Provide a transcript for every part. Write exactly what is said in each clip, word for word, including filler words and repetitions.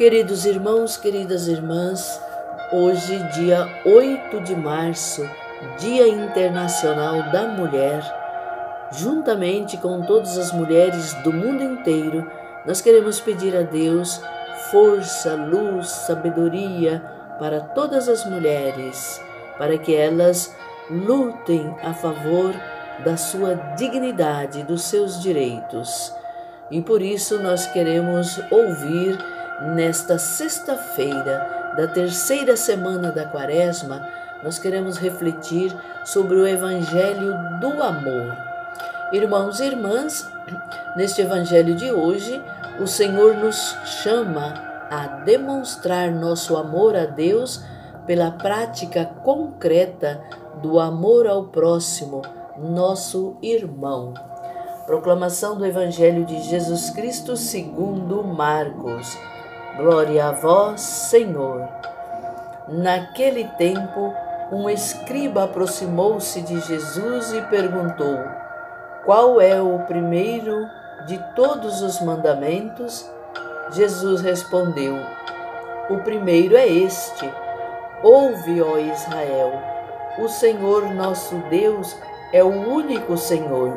Queridos irmãos, queridas irmãs, hoje, dia oito de março, Dia Internacional da Mulher, juntamente com todas as mulheres do mundo inteiro, nós queremos pedir a Deus força, luz, sabedoria para todas as mulheres, para que elas lutem a favor da sua dignidade, dos seus direitos. E por isso nós queremos ouvir nesta sexta-feira da terceira semana da Quaresma, nós queremos refletir sobre o Evangelho do Amor. Irmãos e irmãs, neste Evangelho de hoje, o Senhor nos chama a demonstrar nosso amor a Deus pela prática concreta do amor ao próximo, nosso irmão. Proclamação do Evangelho de Jesus Cristo segundo Marcos. Glória a vós, Senhor. Naquele tempo, um escriba aproximou-se de Jesus e perguntou: qual é o primeiro de todos os mandamentos? Jesus respondeu: o primeiro é este: ouve, ó Israel, o Senhor nosso Deus é o único Senhor.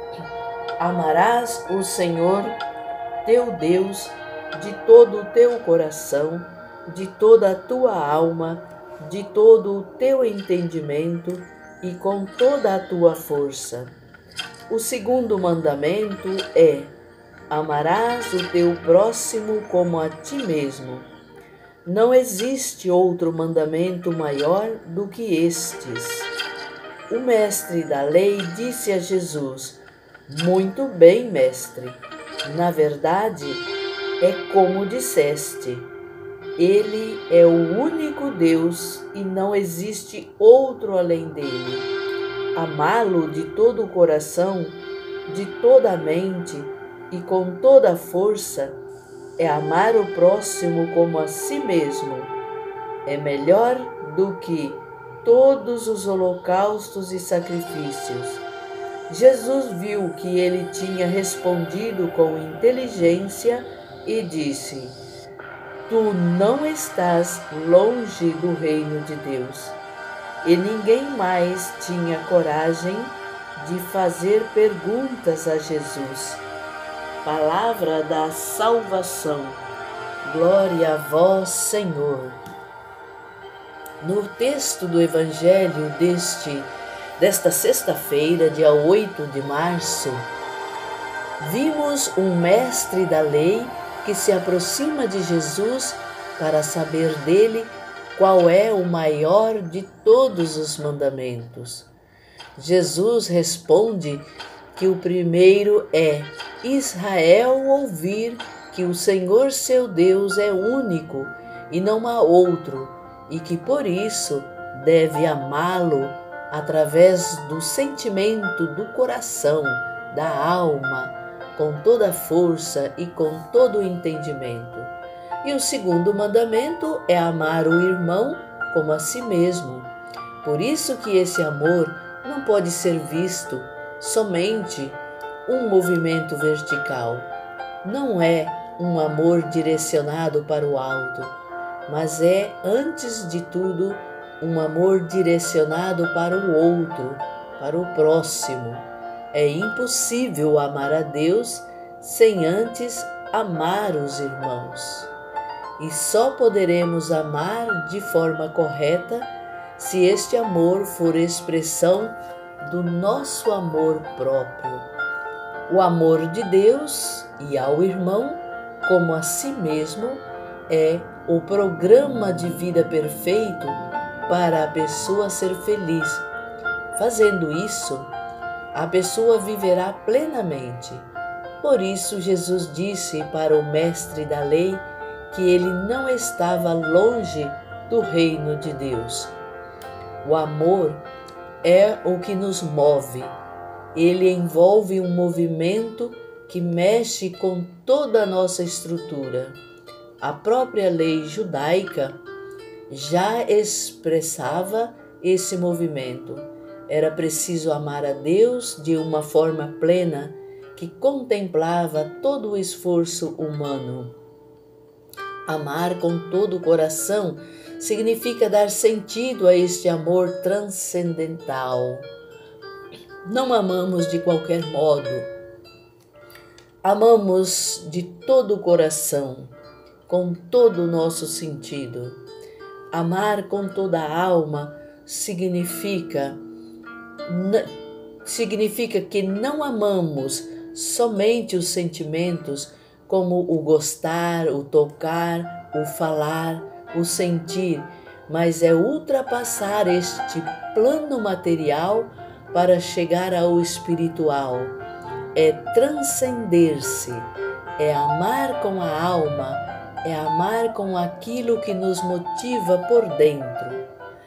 Amarás o Senhor teu Deus de todo o teu coração, de toda a tua alma, de todo o teu entendimento e com toda a tua força. O segundo mandamento é: amarás o teu próximo como a ti mesmo. Não existe outro mandamento maior do que estes. O mestre da lei disse a Jesus: muito bem, mestre. Na verdade, é como disseste. Ele é o único Deus e não existe outro além dele. Amá-lo de todo o coração, de toda a mente e com toda a força é amar o próximo como a si mesmo. É melhor do que todos os holocaustos e sacrifícios. Jesus viu que ele tinha respondido com inteligência e disse: tu não estás longe do reino de Deus. E ninguém mais tinha coragem de fazer perguntas a Jesus. Palavra da salvação. Glória a vós, Senhor. No texto do Evangelho deste, desta sexta-feira, dia oito de março, vimos um mestre da lei que se aproxima de Jesus para saber dele qual é o maior de todos os mandamentos. Jesus responde que o primeiro é Israel ouvir que o Senhor seu Deus é único e não há outro, e que por isso deve amá-lo através do sentimento do coração, da alma, com toda a força e com todo o entendimento. E o segundo mandamento é amar o irmão como a si mesmo. Por isso que esse amor não pode ser visto somente um movimento vertical. Não é um amor direcionado para o alto, mas é, antes de tudo, um amor direcionado para o outro, para o próximo. É impossível amar a Deus sem antes amar os irmãos. E só poderemos amar de forma correta se este amor for expressão do nosso amor próprio. O amor de Deus e ao irmão, como a si mesmo, é o programa de vida perfeito para a pessoa ser feliz. Fazendo isso, a pessoa viverá plenamente. Por isso, Jesus disse para o mestre da lei que ele não estava longe do reino de Deus. O amor é o que nos move. Ele envolve um movimento que mexe com toda a nossa estrutura. A própria lei judaica já expressava esse movimento. Era preciso amar a Deus de uma forma plena que contemplava todo o esforço humano. Amar com todo o coração significa dar sentido a este amor transcendental. Não amamos de qualquer modo. Amamos de todo o coração, com todo o nosso sentido. Amar com toda a alma significa, significa que não amamos somente os sentimentos, como o gostar, o tocar, o falar, o sentir, mas é ultrapassar este plano material para chegar ao espiritual. É transcender-se, é amar com a alma, é amar com aquilo que nos motiva por dentro.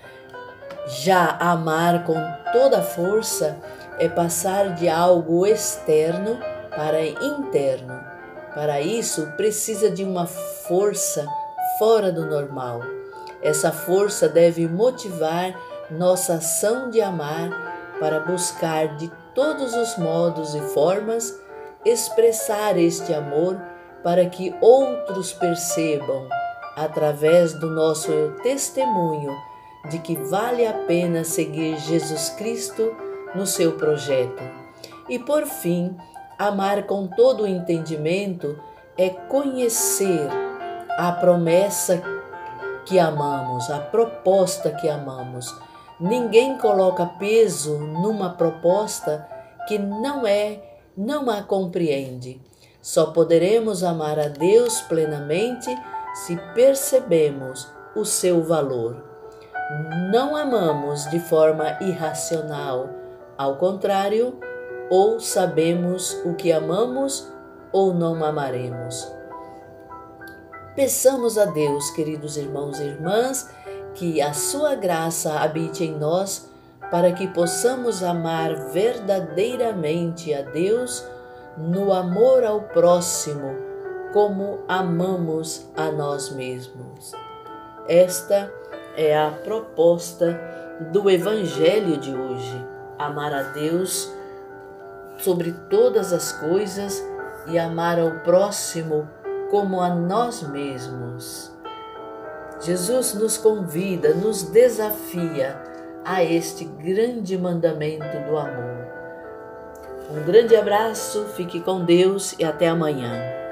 Já amar com toda a força é passar de algo externo para interno. Para isso, precisa de uma força fora do normal. Essa força deve motivar nossa ação de amar para buscar de todos os modos e formas expressar este amor para que outros percebam, através do nosso testemunho, de que vale a pena seguir Jesus Cristo no seu projeto. E por fim, amar com todo o entendimento é conhecer a promessa que amamos, a proposta que amamos. Ninguém coloca peso numa proposta que não é, não a compreende. Só poderemos amar a Deus plenamente se percebemos o seu valor. Não amamos de forma irracional, ao contrário, ou sabemos o que amamos ou não amaremos. Peçamos a Deus, queridos irmãos e irmãs, que a sua graça habite em nós para que possamos amar verdadeiramente a Deus no amor ao próximo, como amamos a nós mesmos. Esta é a proposta do Evangelho de hoje: amar a Deus sobre todas as coisas e amar ao próximo como a nós mesmos. Jesus nos convida, nos desafia a este grande mandamento do amor. Um grande abraço, fique com Deus e até amanhã.